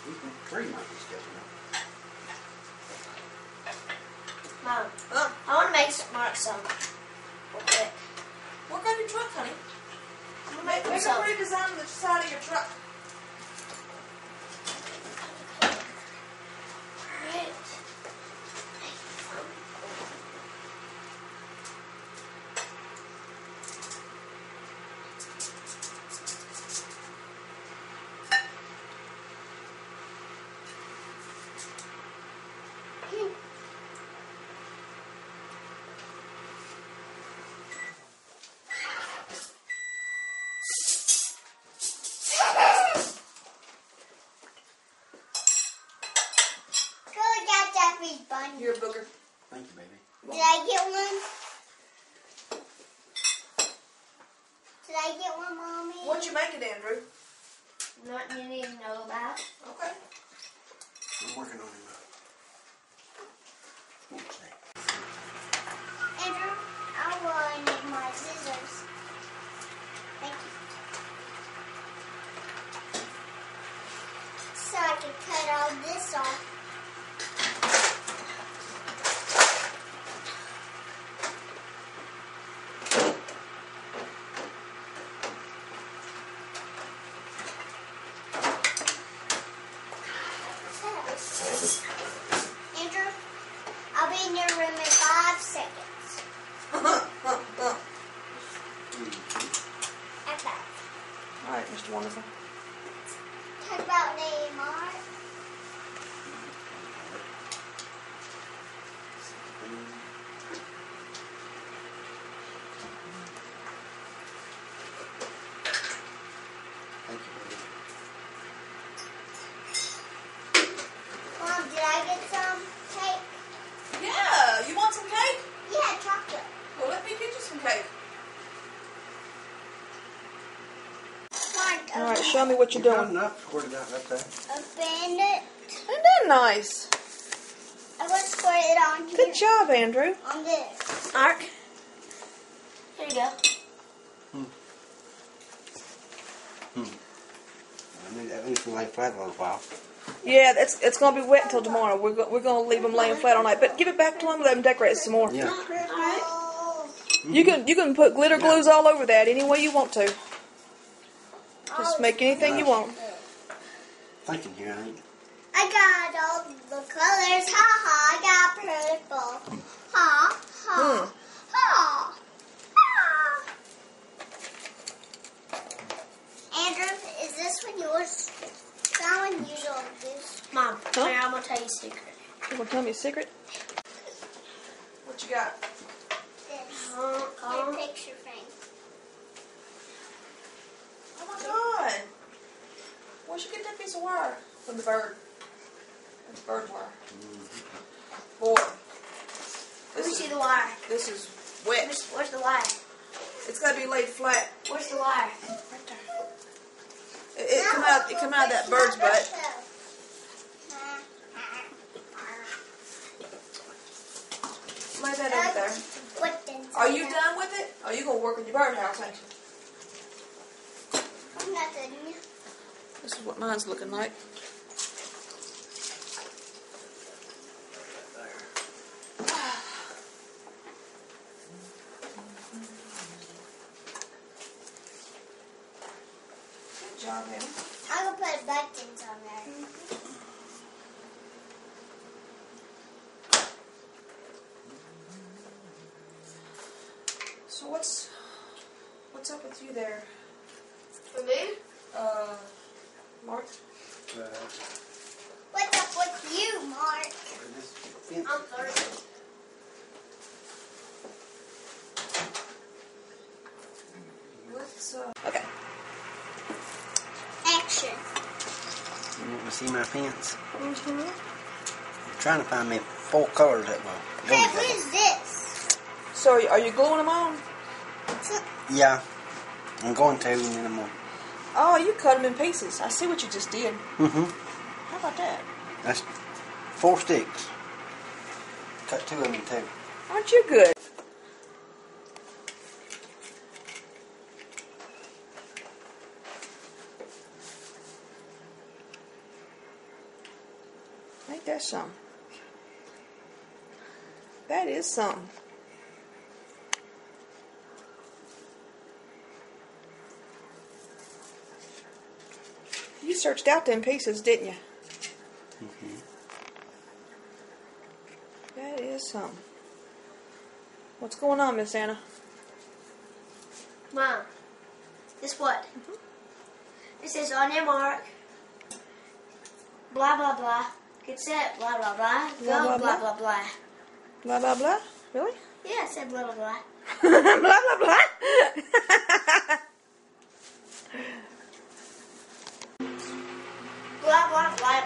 Three monkeys catching up. Mom, I want to make Mark some. Real quick. Work on your truck, honey. I'm gonna Make a some. pretty design on the side of your truck. Alright. Here, Booker. Thank you, baby. Did I get one? Did I get one, Mommy? What'd you make it, Andrew? Nothing you need to know about. Okay. I'm working on him. Okay. Andrew, I need my scissors. Thank you. So I can cut all this off. Andrew, I'll be in your room in 5 seconds. At that. All right, Mr. Wonderful. Talk about Neymar. Thank you, baby. Mom, did I get some cake? Yeah, you want some cake? Yeah, chocolate. Well, let me get you some cake. Mark, All right, show me what you're doing. Enough. Squirt it out right there. open it. Isn't that nice? I'm going to squirt it on here. Good job, Andrew. On this. Mark. Here you go. At least we lay flat a little while. Yeah, it's going to be wet until tomorrow. We're going to leave them laying flat all night. But give it back to them and let them decorate some more. Yeah. Oh. You can put glitter glues all over that any way you want to. Just make anything you want. Thinking here, I think. I got all the colors. Ha ha. I got purple. Ha ha. Ha ha. Andrew, is this one yours? That one usually is. Mom, Huh? here, I'm going to tell you a secret. You want to tell me a secret? What you got? This. Your picture frame. Oh my God! Where'd you get that piece of wire? From the bird. That's bird wire. Boy. Let me see the wire. This is wet. Where's the wire? It's got to be laid flat. Where's the wire? Right there. It come out of that bird's butt. Lay that over there. Are you done with it? Are you going to work in your birdhouse, ain't you? I'm not done yet. This is what mine's looking like. Good job, Annie. I'm going to put buttons on there. So what's up with you there? For me? Mark? What's up with you, Mark? I'm 30. Let's, okay. Action. You want to see my pants? Mm-hmm. I'm trying to find me 4 colors that will go Hey, together. what is this? So are you gluing them on? Yeah. I'm going to, and then I'm going to. Oh, you cut them in pieces. I see what you just did. Mm-hmm. How about that? That's 4 sticks. Cut 2 of them in 2. Aren't you good? Ain't that something? That is something. You searched out them pieces, didn't you? Mm-hmm. That is something. What's going on, Miss Anna? Mom, guess what? It says on your mark, blah, blah, blah. Get set, blah, blah, blah. Blah, Go, blah, blah, blah, blah. Blah, blah, blah? Really? Yeah, it said blah, blah, blah. Blah, blah, blah? Blah, blah, blah.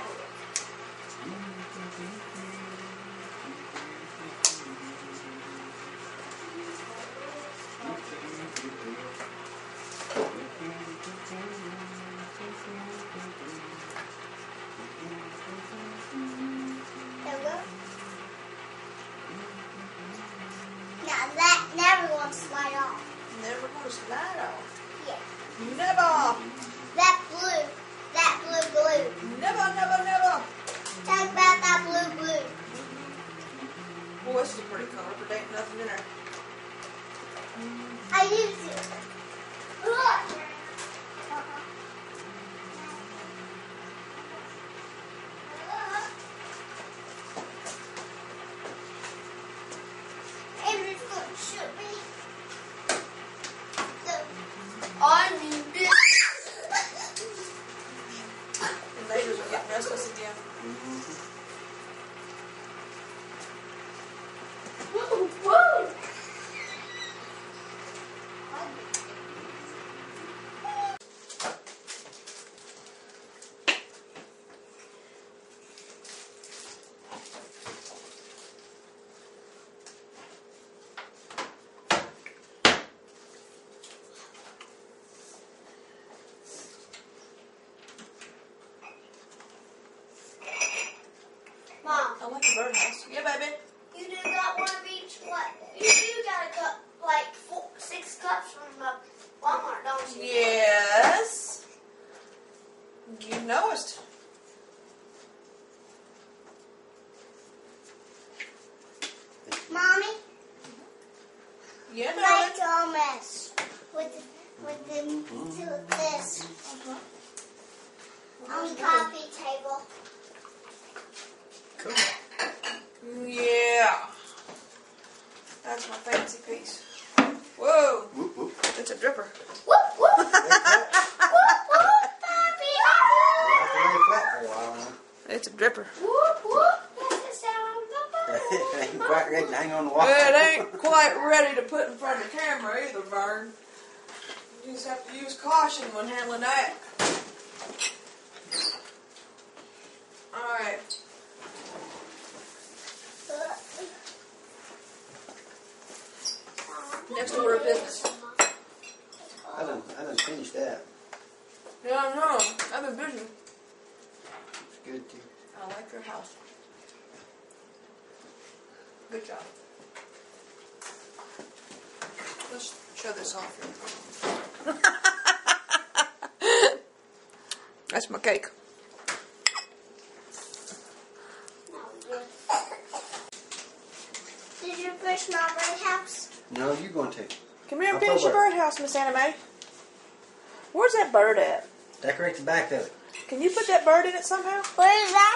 Hello? Now that never going to slide off. Never gonna slide off. Yeah. Never. That blue. Never, never, never. Talk about that blue. Well, this is a pretty color, but there ain't nothing in there. I used it. Look. Avery's going to shoot me. So, I need this. The neighbors are getting restless again. Woo, woo. Mom, I like the birdhouse. Yeah, baby. you do got one of each. What? You do got a cup, like 6 cups from Walmart, don't you? Yes. You knowest. Mommy, Yeah, I darling. like to mess with this on the coffee table. Cool. Yeah. That's my fancy piece. Whoa. Whoop, whoop. It's a dripper. Whoop whoop Whoop, whoop, Papi. have to lay flat for a while now. It's a dripper. Whoop whoop. That's the sound of the It ain't quite ready to hang on the wall. Well, it ain't quite ready to put in front of the camera either, Vern. You just have to use caution when handling that. Alright. Next order of business. I done finished that. Yeah, I know. I've been busy. It's good too. I like your house. Good job. Let's show this off here. That's my cake. Did you push my birdhouse? No, you're going to. Come here and I'll finish throw your birdhouse, Miss Anna Mae. Where's that bird at? Decorate the back of it. Can you put that bird in it somehow? What is that?